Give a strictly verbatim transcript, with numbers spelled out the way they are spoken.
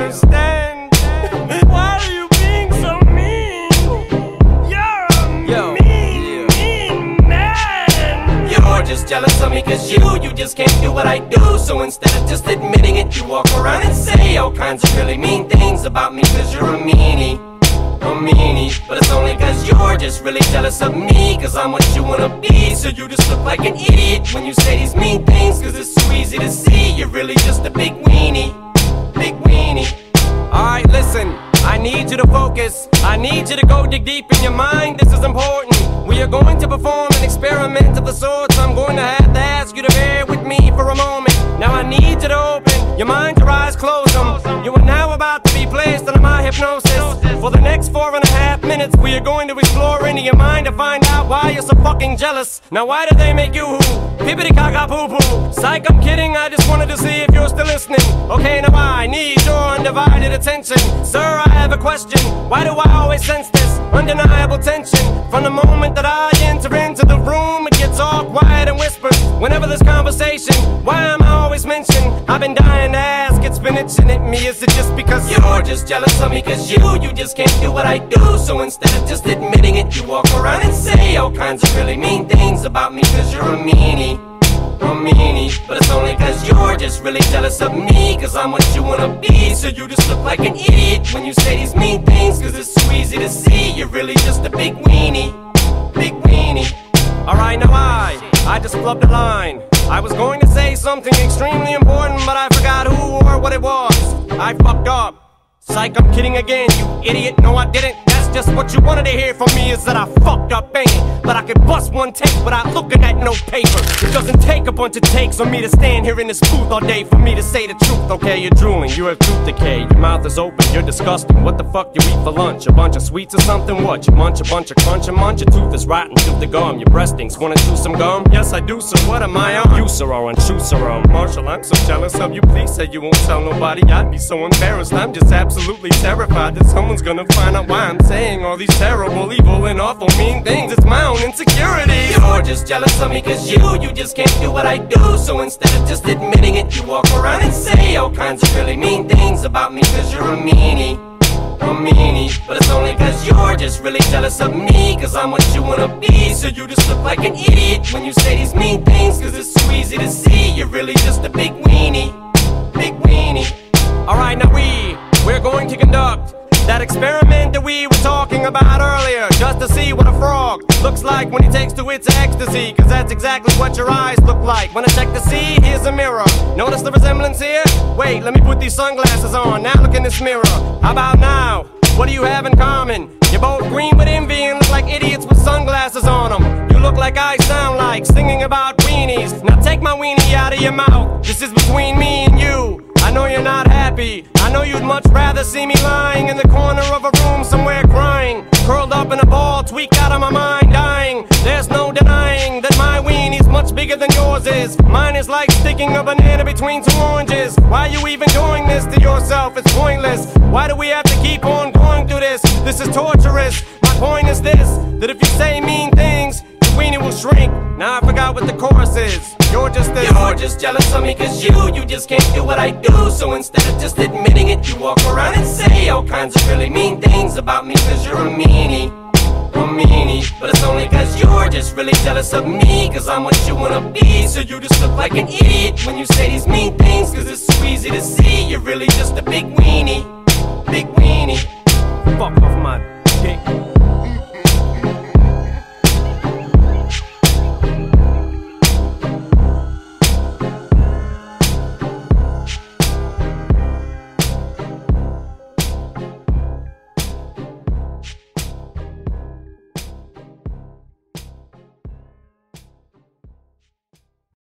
understand. Why are you being so mean? You're a Yo, mean, yeah. mean man. You're just jealous of me cause you, you just can't do what I do. So instead of just admitting it, you walk around and say all kinds of really mean things about me cause you're a meanie. A meanie, but it's only cause you're just really jealous of me, cause I'm what you wanna be. So you just look like an idiot when you say these mean things, cause it's so easy to see you're really just a big weenie. Big weenie. Alright, listen, I need you to focus. I need you to go dig deep in your mind, this is important. We are going to perform an experiment of the sort, so I'm going to have to ask you to bear with me for a moment. Now I need you to open your mind, your eyes, close them. You are now about to be placed under my hypnosis. For the next four and a half minutes, we are going to explore into your mind to find out why you're so fucking jealous. Now why did they make you who? Pippity caca poo poo. Psych, I'm kidding, I just wanted to see if you're still listening. Okay, now I need your undivided attention. Sir, I have a question. Why do I always sense this undeniable tension? From the moment that I enter into the room, it gets all quiet and whispers. Whenever there's conversation, why am I always mentioned? I've been dying to ask, it's been itching at me. Is it just because you're just jealous of me cause you, you just can't do what I do? So instead of just admitting it, you walk around and say all kinds of really mean things about me cause you're a meanie. A meanie, but it's only cause you're just really jealous of me, cause I'm what you wanna be. So you just look like an idiot when you say these mean things, cause it's so easy to see you're really just a big weenie. Big weenie. Alright, now I, I just flubbed a line. I was going to say something extremely important, but I forgot who or what it was. I fucked up. Psych, I'm kidding again, you idiot. No, I didn't. That's just what you wanted to hear from me, is that I fucked up, ain't it? But I could bust one take without looking at no paper. It doesn't take a bunch of takes for me to stand here in this booth all day for me to say the truth. Okay, you're drooling, you have tooth decay, your mouth is open, you're disgusting. What the fuck you eat for lunch? A bunch of sweets or something? What? You munch a bunch of crunch and munch? Your tooth is rotten, tooth the gum. Your breast stinks, wanna chew some gum? Yes, I do, so what am I on? You, sir, are untrue, sir, um Marshall, I'm so jealous of you. Please say you won't tell nobody. I'd be so embarrassed. I'm just absolutely terrified that someone's gonna find out why I'm saying all these terrible, evil, and awful mean things. It's my own insecurity. You're just jealous of me cause you, you just can't do what I do. So instead of just admitting it, you walk around and say all kinds of really mean things about me cause you're a meanie. A meanie, but it's only cause you're just really jealous of me, cause I'm what you wanna be. So you just look like an idiot when you say these mean things, cause it's so easy to see you're really just a big weenie. Big weenie. Alright, now we, we're going to conduct that experiment that we were talking about earlier, just to see what a frog looks like when he takes to its ecstasy, cause that's exactly what your eyes look like. Wanna check to see? Here's a mirror. Notice the resemblance here? Wait, let me put these sunglasses on. Now look in this mirror. How about now? What do you have in common? You're both green with envy and look like idiots with sunglasses on them. You look like I sound like singing about weenies. Now take my weenie out of your mouth. This is between me and you. I know you're not happy. I know you'd much rather see me lying in the corner of a room somewhere crying, curled up in a ball, tweaked out of my mind, dying. There's no denying that my weenie's much bigger than yours is. Mine is like sticking a banana between two oranges. Why are you even doing this to yourself? It's pointless. Why do we have to keep on going through this? This is torturous. My point is this, that if you say mean things, your weenie will shrink. Now I forgot what the chorus is. You're just this. You're just jealous of me cause you, you just can't do what I do. So instead of just admitting it, you walk around and say all kinds of really mean things about me cause you're a meanie. A meanie, but it's only cause you're just really jealous of me, cause I'm what you wanna be. So you just look like an idiot when you say these mean things, cause it's so easy to see you're really just a big